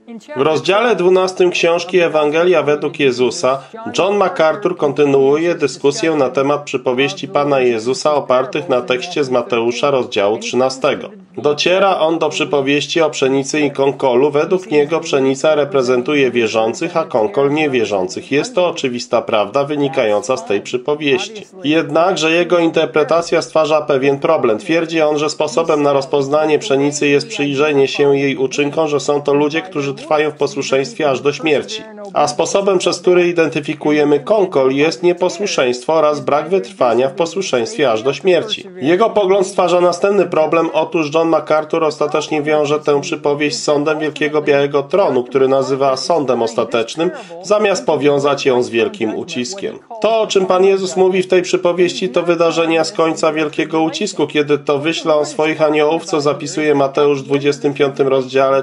W rozdziale 12 książki Ewangelia według Jezusa John MacArthur kontynuuje dyskusję na temat przypowieści Pana Jezusa opartych na tekście z Mateusza rozdziału 13. Dociera on do przypowieści o pszenicy i konkolu. Według niego pszenica reprezentuje wierzących, a konkol niewierzących. Jest to oczywista prawda wynikająca z tej przypowieści. Jednakże jego interpretacja stwarza pewien problem. Twierdzi on, że sposobem na rozpoznanie pszenicy jest przyjrzenie się jej uczynkom, że są to ludzie, którzy trwają w posłuszeństwie aż do śmierci. A sposobem, przez który identyfikujemy konkol, jest nieposłuszeństwo oraz brak wytrwania w posłuszeństwie aż do śmierci. Jego pogląd stwarza następny problem. Otóż John MacArthur ostatecznie wiąże tę przypowieść z sądem Wielkiego Białego Tronu, który nazywa sądem ostatecznym, zamiast powiązać ją z wielkim uciskiem. To, o czym Pan Jezus mówi w tej przypowieści, to wydarzenia z końca wielkiego ucisku, kiedy to wyśle on swoich aniołów, co zapisuje Mateusz w 25 rozdziale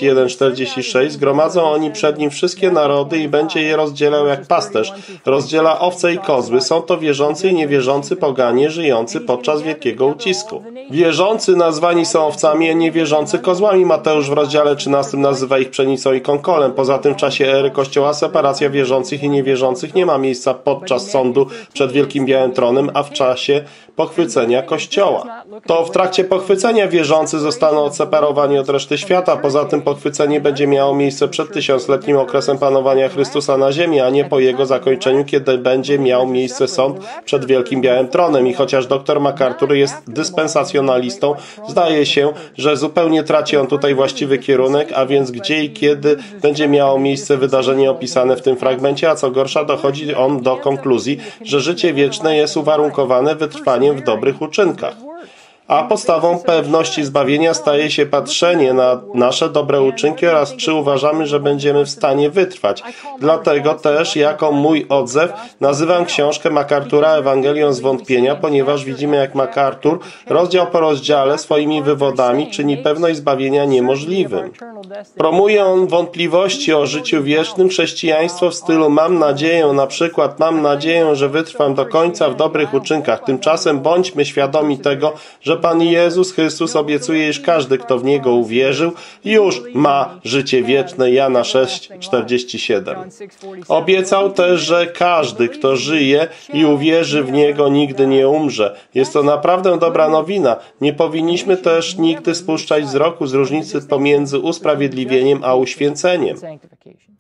31-46. Zgromadzą oni przed nim wszystkie narody i będzie je rozdzielał jak pasterz. Rozdziela owce i kozły. Są to wierzący i niewierzący poganie żyjący podczas wielkiego ucisku. Wierzący nazwani są owcami, a niewierzący kozłami. Mateusz w rozdziale 13 nazywa ich pszenicą i konkolem. Poza tym w czasie ery Kościoła separacja wierzących i niewierzących nie ma miejsca podczas sądu przed Wielkim Białym Tronem, a w czasie pochwycenia Kościoła. To w trakcie pochwycenia wierzący zostaną odseparowani od reszty świata. Poza tym pochwycenie będzie miało miejsce przed tysiącletnim okresem panowania Chrystusa na ziemi, a nie po jego zakończeniu, kiedy będzie miał miejsce sąd przed Wielkim Białym Tronem. I chociaż dr MacArthur jest dyspensacjonalistą, zdaje się, że zupełnie traci on tutaj właściwy kierunek, a więc gdzie i kiedy będzie miało miejsce wydarzenie opisane w tym fragmencie, a co gorsza dochodzi on do konkluzji, że życie wieczne jest uwarunkowane wytrwaniem w dobrych uczynkach. A podstawą pewności zbawienia staje się patrzenie na nasze dobre uczynki oraz czy uważamy, że będziemy w stanie wytrwać. Dlatego też, jako mój odzew, nazywam książkę MacArthura Ewangelią zwątpienia, ponieważ widzimy, jak MacArthur rozdział po rozdziale swoimi wywodami czyni pewność zbawienia niemożliwym. Promuje on wątpliwości o życiu wiecznym, chrześcijaństwo w stylu mam nadzieję, na przykład mam nadzieję, że wytrwam do końca w dobrych uczynkach. Tymczasem bądźmy świadomi tego, że Pan Jezus Chrystus obiecuje, iż każdy, kto w Niego uwierzył, już ma życie wieczne. Jana 6:47. Obiecał też, że każdy, kto żyje i uwierzy w Niego, nigdy nie umrze. Jest to naprawdę dobra nowina. Nie powinniśmy też nigdy spuszczać wzroku z różnicy pomiędzy usprawiedliwieniem a uświęceniem.